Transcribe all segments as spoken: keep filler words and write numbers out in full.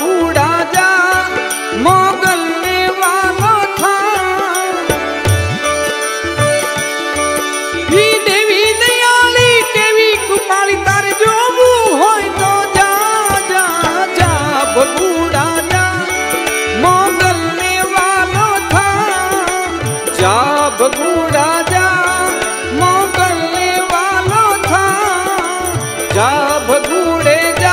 बूढ़ा जा मोगलने वाला था। ही देवी दयाली देवी कृपाली तारे जो वो होय तो जा जा जा बूढ़ा जा मोगलने वाला था। जा बूढ़ा जा मोगलने वाला था। जा बूढ़े जा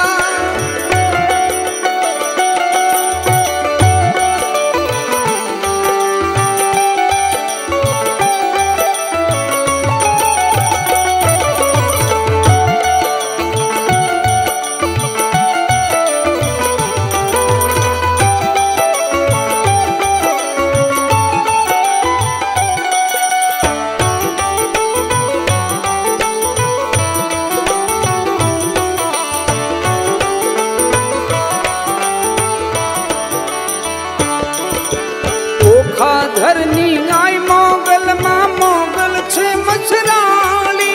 धरनी आई मोगल मा मोगल छे मछराली।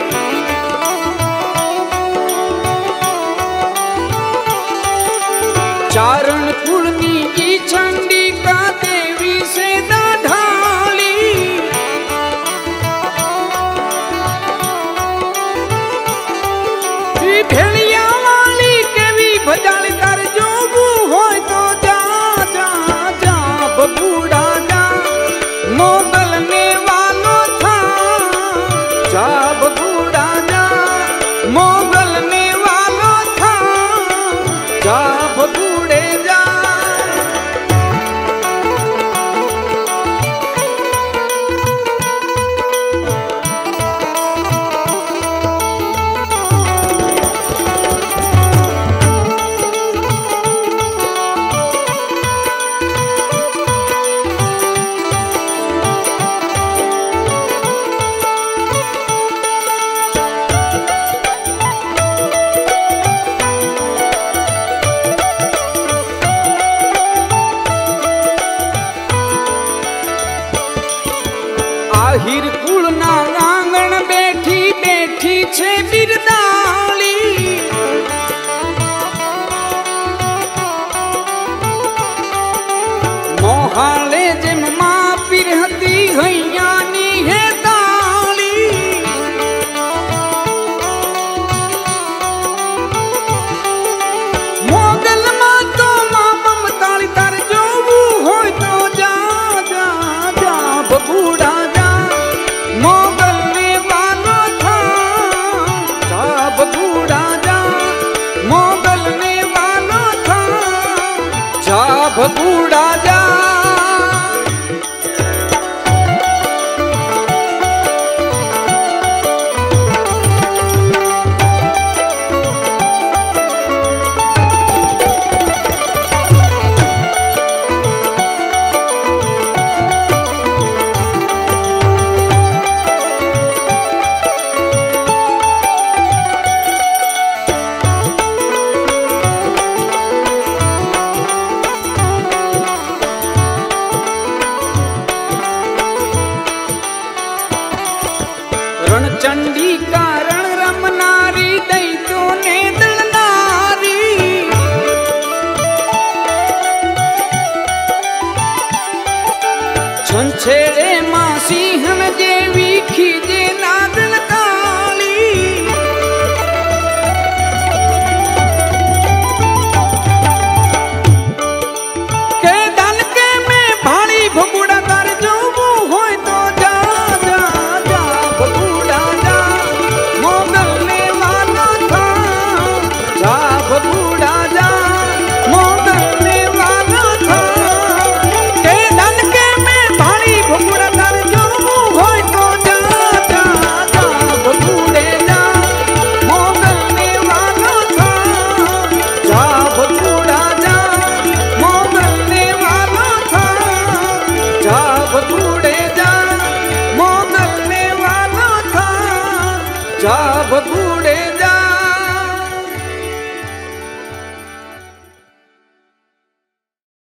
चारण कुलनी की चंडिका देवी से ढाली। भेड़िया वाली केवी भजाली तार जो वो होय तो जा जा जा बूढ़ा मोगलने वाला था। जा बूढ़ा जा मोगलने वाला था। जा बूढ़े जा आहिर कुलना आंगण बैठी बैठी छे बिरदाली। मोहाले जेम मां पिरहती हैयानी है ताली। मोगल मां तो मां ममताली तार जो वो होय तो जा जा जा बूढ़ा मोगलने वाला था। जा बूढ़ा जा मोगलने वाला था। जा बूढ़ा जा चंडी कारण रमनारी दैतो ने दलनारी। छंछेड़े मां सिंहन देवी खीजे नादन काली। के दन के में भाड़ी भगुड़ा कर जो वो होय तो जा जा जा बूढ़ा जा मोगलने वाला था। जा बूढ़ा जा मोगलने वाला था। के धन के में भारी भुगुड़ा कर जो वो होय तो जा जा जा बूढ़े जा मोगलने वाला था। जा बूढ़ा जा मोगलने वाला था। जा बूढ़े जा मोगलने वाला था। जा बूढ़े